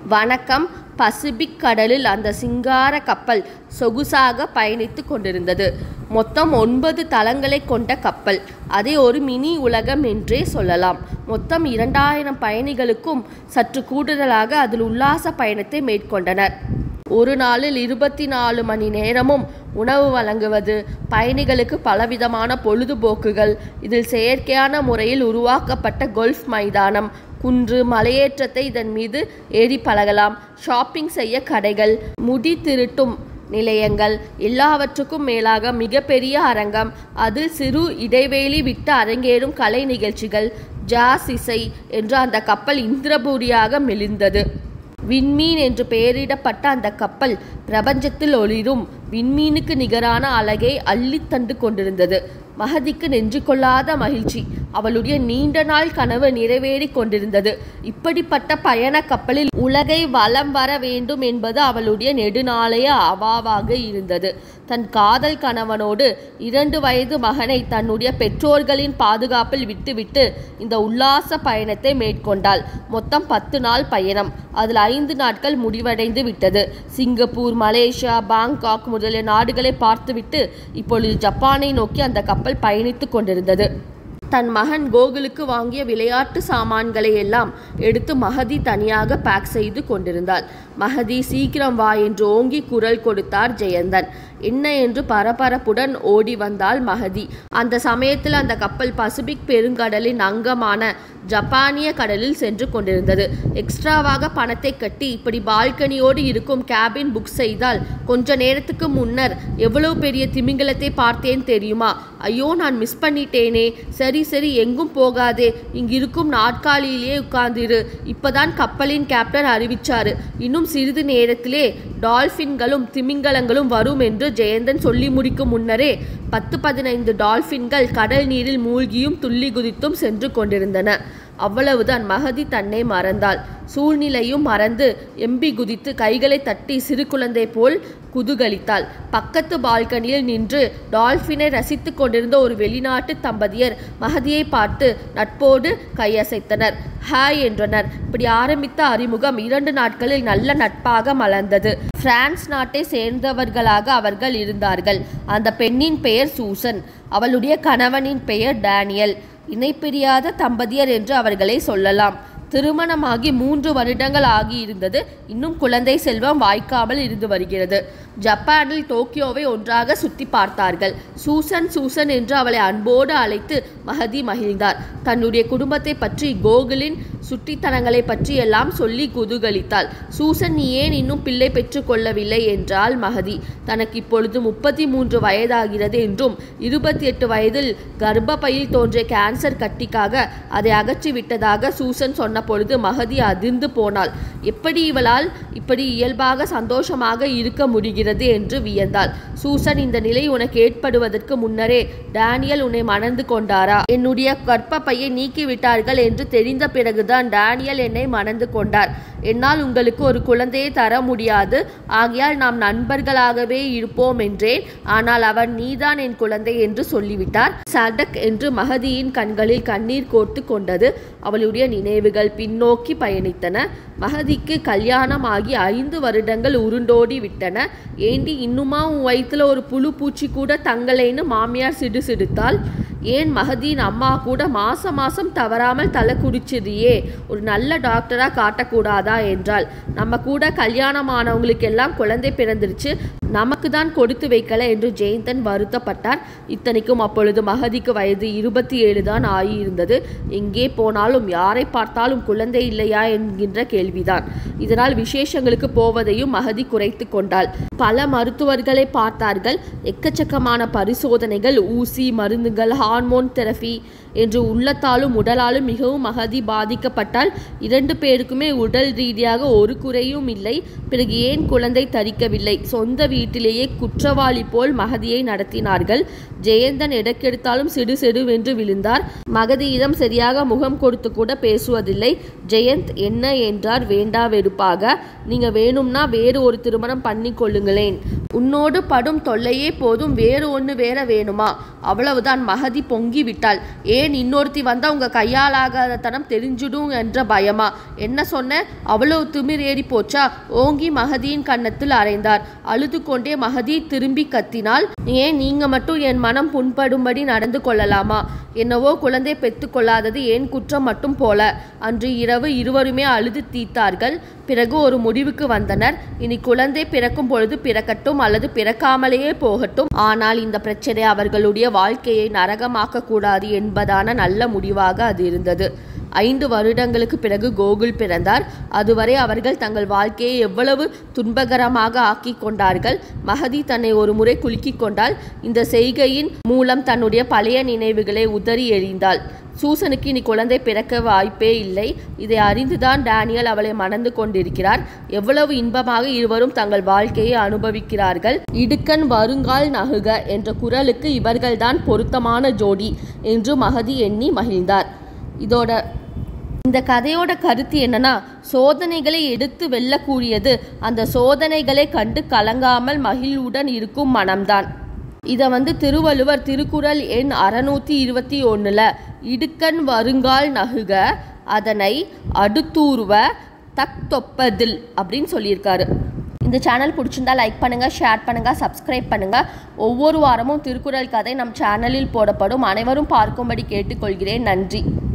வணக்கம். பசிபிக் கடலில் அந்த சிங்கார கப்பல் சொகுசாக பயணித்து கொண்டிருந்தது. மொத்தம் 9 தளங்களை கொண்ட கப்பல். அதை ஒரு மினி உலகம் என்றே சொல்லலாம். மொத்தம் 2000 பயணிகளுக்கும் சற்று கூடுதலாக அதில் உல்லாச பயணத்தை மேற்கொண்டனர். ஒரு நாளில் 24 மணி நேரமும் உணவு வழங்குவது, பயணிகளுக்கு பலவிதமான பொழுதுபோக்குகள், இதில் செயற்கையான முறையில் உருவாக்கப்பட்ட கோல்ஃப் மைதானம், குன்று, மலையேற்றத்தை இதன் மீது ஏறி பழகலாம், ஷாப்பிங் செய்ய கடைகள், முடி திருட்டும் நிலையங்கள், எல்லாவற்றுக்கும் மேலாக மிகப்பெரிய அரங்கம், அதில் சிறு இடைவெளி விட்டு அரங்கேறும் கலை நிகழ்ச்சிகள், ஜாஸ் இசை என்று அந்த கப்பல் இந்திரபூரியாக மெலிந்தது. விண்மீன் என்று பெயரிடப்பட்ட அந்த கப்பல் பிரபஞ்சத்தில் ஒளிரும் விண்மீனுக்கு நிகரான அழகை அள்ளி தந்து கொண்டிருந்தது. மகதிக்கு நெஞ்சு கொள்ளாத மகிழ்ச்சி. அவளுடைய நீண்ட நாள் கனவு நிறைவேறி கொண்டிருந்தது. இப்படிப்பட்ட பயண கப்பலில் உலகை வலம் வர வேண்டும் என்பது அவளுடைய நெடுநாளைய அவாவாக இருந்தது. தன் காதல் கணவனோடு 2 வயது மகனை தன்னுடைய பெற்றோர்களின் பாதுகாப்பில் விட்டுவிட்டு இந்த உல்லாச பயணத்தை மேற்கொண்டாள். மொத்தம் 10 நாள் பயணம். அதில் 5 நாட்கள் முடிவடைந்து விட்டது. சிங்கப்பூர், மலேசியா, பாங்காக் முதலிய நாடுகளை பார்த்துவிட்டு இப்பொழுது ஜப்பானை நோக்கி அந்த கப்பல் பயணித்து கொண்டிருந்தது. தன் மகன் கோகுலுக்கு வாங்கிய விளையாட்டு சாமான்களை எல்லாம் எடுத்து மகதி தனியாக பேக் செய்து கொண்டிருந்தாள். மகதி, சீக்கிரம் வா என்று ஓங்கி குரல் கொடுத்தார் ஜெயந்தன். என்ன என்று பரபரப்புடன் ஓடி வந்தாள் மகதி. அந்த சமயத்தில் அந்த கப்பல் பசிபிக் பெருங்கடலின் அங்கமான ஜப்பானிய கடலில் சென்று கொண்டிருந்தது. எக்ஸ்ட்ராவாக பணத்தை கட்டி இப்படி பால்கனியோடு இருக்கும் கேபின் புக் செய்தால் கொஞ்ச நேரத்துக்கு முன்னர் எவ்வளவு பெரிய திமிங்கலத்தை பார்த்தேன் தெரியுமா? ஐயோ, நான் மிஸ் பண்ணிட்டேனே. சரி எங்கும் போகாதே, இங்கிருக்கும் நாற்காலியிலே உட்கார்ந்திரு. இப்பதான் கப்பலின் கேப்டன் அறிவிச்சாரு, இன்னும் சிறிது நேரத்திலே டால்பின்களும் திமிங்கலங்களும் வரும் என்று ஜெயந்தன் சொல்லி முடிக்கும் முன்னரே 10-15 டால்பின்கள் கடல் நீரில் மூழ்கியும் துள்ளி குதித்தும் சென்று கொண்டிருந்தன. அவ்வளவுதான். மகதி தன்னை மறந்தாள். சூழ்நிலையும் மறந்து எம்பி குதித்து கைகளை தட்டி சிறு குழந்தை போல் குதூகலித்தாள். பக்கத்து பால்கனியில் நின்று டால்பினை ரசித்து கொண்டிருந்த ஒரு வெளிநாட்டு தம்பதியர் மகதியை பார்த்து நட்போடு கையசைத்தனர். ஹாய் என்றனர். இப்படி ஆரம்பித்த அறிமுகம் 2 நாட்களில் நல்ல நட்பாக மலர்ந்தது. பிரான்ஸ் நாட்டை சேர்ந்தவர்களாக அவர்கள் இருந்தார்கள். அந்த பெண்ணின் பெயர் சூசன், அவளுடைய கணவனின் பெயர் டேனியல். இணைப்பிரியாத தம்பதியர் என்று அவர்களை சொல்லலாம். திருமணமாகி 3 வருடங்கள் ஆகியிருந்தது. இன்னும் குழந்தை செல்வம் வாய்க்காமல் இருந்து வருகிறது. ஜப்பானில் டோக்கியோவை ஒன்றாக சுற்றி பார்த்தார்கள். சூசன் என்று அவளை அன்போடு அழைத்து மகதி மகிழ்ந்தார். தன்னுடைய குடும்பத்தை பற்றி, கோகுலின் சுட்டித்தனங்களை பற்றி எல்லாம் சொல்லி குதூகலித்தாள். சூசன், நீ ஏன் இன்னும் பிள்ளை பெற்று கொள்ளவில்லை என்றாள் மகதி. தனக்கு இப்பொழுது 33 வயதாகிறது என்றும் 28 வயதில் கர்ப்பப்பையில் தோன்றிய கேன்சர் கட்டிக்காக அதை அகற்றி விட்டதாக சூசன் சொன்ன பொழுது மகதி அதிர்ந்து போனாள். எப்படி இவளால் இப்படி இயல்பாக சந்தோஷமாக இருக்க முடிகிறது என்று வியந்தாள். சூசன், இந்த நிலை உனக்கு ஏற்படுவதற்கு முன்னரே டேனியல் உன்னை மணந்து கொண்டாரா? என்னுடைய கர்ப்பப்பையை நீக்கிவிட்டார்கள் என்று தெரிந்த பிறகுதான் டேனியல் என்னை மணந்து கொண்டார். என்னால் உங்களுக்கு ஒரு குழந்தையை தர முடியாது, ஆகையால் நாம் நண்பர்களாகவே இருப்போம் என்றேன். ஆனால் அவர் நீதான் என் குழந்தை என்று சொல்லிவிட்டார். சடக் என்று மகதியின் கண்களில் கண்ணீர் கோர்த்து கொண்டது. அவளுடைய நினைவுகள் பின்னோக்கி பயணித்தன. மகதிக்கு கல்யாணம் ஆகி 5 வருடங்கள் உருண்டோடி விட்டன. ஏண்டி, இன்னுமா உன் வயிற்றுல ஒரு புழு பூச்சி கூட தங்கலைன்னு மாமியார் சிடுசிடுத்தாள். ஏன், மகதியின் அம்மா கூட மாசம் தவறாமல் தலை குடிச்சிரியே, ஒரு நல்ல டாக்டரா காட்டக்கூடாதா என்றாள். நம்ம கூட கல்யாணமானவங்களுக்கு எல்லாம் குழந்தை பிறந்துருச்சு, நமக்கு தான் கொடுத்து வைக்கல என்று ஜெயந்தன் வருத்தப்பட்டார். இத்தனைக்கும் அப்பொழுது மகதிக்கு வயது 27 தான் ஆகியிருந்தது. எங்கே போனாலும் யாரை பார்த்தாலும் குழந்தை இல்லையா என்கின்ற கேள்விதான். இதனால் விசேஷங்களுக்கு போவதையும் மகதி குறைத்து கொண்டாள். பல மருத்துவர்களை பார்த்தார்கள். எக்கச்சக்கமான பரிசோதனைகள், ஊசி, மருந்துகள், ஹார்மோன் தெரபி என்று உள்ளத்தாலும் உடலாலும் மிகவும் மகதி பாதிக்கப்பட்டால். 2 பேருக்குமே உடல் ரீதியாக ஒரு குறையும் இல்லை. பிறகு ஏன் குழந்தை தரிக்கவில்லை? சொந்த வீட்டிலேயே குற்றவாளி போல் மகதியை நடத்தினார்கள். ஜெயந்தன் எடக்கெடுத்தாலும் சிடுசிடுவென்று விழுந்தார். மகதியிடம் சரியாக முகம் கொடுத்து கூட பேசுவதில்லை. ஜெயந்த் என்ன என்றார் வேண்டா வெறுப்பாக. நீங்க வேணும்னா வேறு ஒரு திருமணம் பண்ணி கொள்ளுங்களேன். உன்னோடு படும் தொல்லையே போதும், வேறு ஒன்று வேற வேணுமா? அவ்வளவுதான். மகதி பொங்கி விட்டாள். ஏன் இன்னொருத்தி வந்தால் உங்கள் கையாலாகாத தனம் தெரிஞ்சிடும் என்ற பயமா? என்ன சொன்ன? அவ்வளோ திமிர் ஏறி போச்சா? ஓங்கி மகதியின் கன்னத்தில் அறைந்தார். அழுது கொண்டே மகதி திரும்பி கத்தினாள். ஏன் நீங்கள் மட்டும் என் மனம் புண்படும்படி நடந்து கொள்ளலாமா? என்னவோ குழந்தை பெற்று கொள்ளாதது ஏன் குற்றம் மட்டும் போல. அன்று இரவு இருவருமே அழுது தீர்த்தார்கள். பிறகு ஒரு முடிவுக்கு வந்தனர். இனி குழந்தை பிறக்கும் பொழுது பிறக்கட்டும் அல்லது பிறக்காமலேயே போகட்டும், ஆனால் இந்த பிரச்சனை அவர்களுடைய வாழ்க்கையை நரகமாக்க கூடாது என்பதான நல்ல முடிவாக அது இருந்தது. 5 வருடங்களுக்கு பிறகு கோகுல் பிறந்தார். அதுவரை அவர்கள் தங்கள் வாழ்க்கையை எவ்வளவு துன்பகரமாக ஆக்கி கொண்டார்கள். மகதி தன்னை ஒரு முறை குலுக்கிக் கொண்டாள். இந்த செய்கையின் மூலம் தன்னுடைய பழைய நினைவுகளை உதறி எறிந்தாள். சூசனுக்கு இனி குழந்தை பிறக்க வாய்ப்பே இல்லை. இதை அறிந்துதான் டேனியல் அவளை மணந்து கொண்டிருக்கிறார். எவ்வளவு இன்பமாக இருவரும் தங்கள் வாழ்க்கையை அனுபவிக்கிறார்கள். இடுக்கண் வருங்கால் நகுக என்ற குரலுக்கு இவர்கள்தான் பொருத்தமான ஜோடி என்று மகதி எண்ணி மகிழ்ந்தார். இந்த கதையோட கருத்து என்னன்னா, சோதனைகளை எடுத்து வெல்லக்கூடியது அந்த சோதனைகளை கண்டு கலங்காமல் மகிழ்வுடன் இருக்கும் மனம்தான். இதை திருவள்ளுவர் திருக்குறள் எண் 621 இடுக்கண் வருங்கால் நகுக அதனை அடுத்தூர்வ தக்தொப்பதில் அப்படின்னு சொல்லியிருக்காரு. இந்த சேனல் பிடிச்சிருந்தா லைக் பண்ணுங்கள், ஷேர் பண்ணுங்கள், சப்ஸ்கிரைப் பண்ணுங்கள். ஒவ்வொரு வாரமும் திருக்குறள் கதை நம் சேனலில் போடப்படும். அனைவரும் பார்க்கும்படி கேட்டுக்கொள்கிறேன். நன்றி.